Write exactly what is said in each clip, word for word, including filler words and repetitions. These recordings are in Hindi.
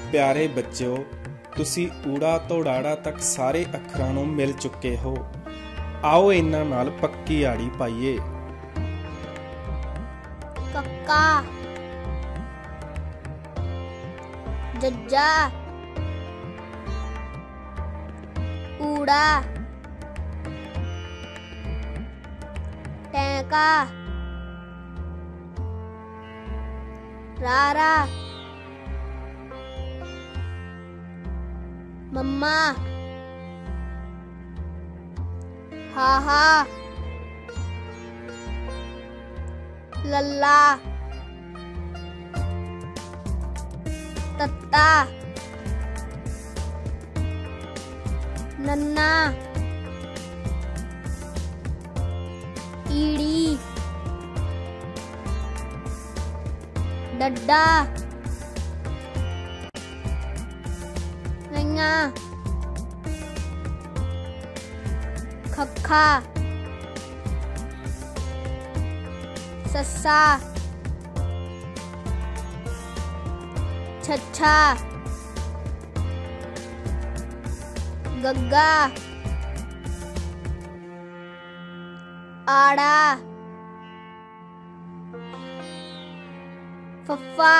प्यारे बच्चों, तुसी ਊੜਾ ਤੋਂ ੜਾੜਾ तक सारे ਅੱਖਰਾਂ ਨੂੰ मिल चुके हो। आओ इन्हां नाल पक्की आड़ी पाइए। कक्का, जज्जा, ਊੜਾ, टैंका, रारा, मम्मा, हाहा, लल्ला, तत्ता, नन्ना, ईड़ी, डड्डा, नैया, खक्खा, सस्सा, छच्छा, गग्गा, आड़ा, फफ्फा,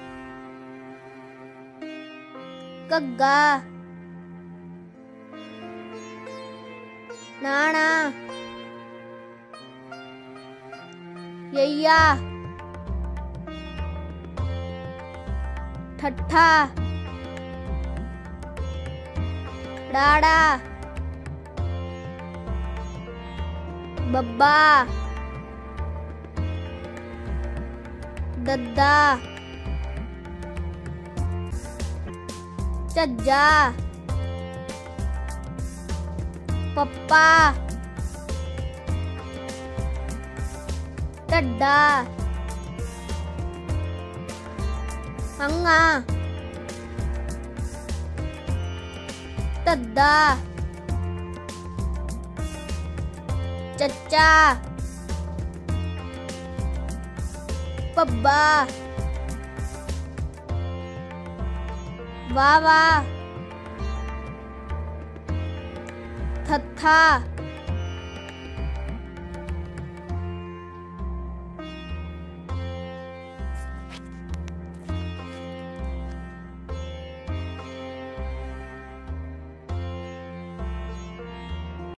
घग्गा, नाना, यैया, ठट्ठा, डाड़ा, बब्बा, दद्दा, झज्जा, पप्पा, ढड्डा, हंगा, तद्दा, चच्चा, पब्बा, वावा, थत्था।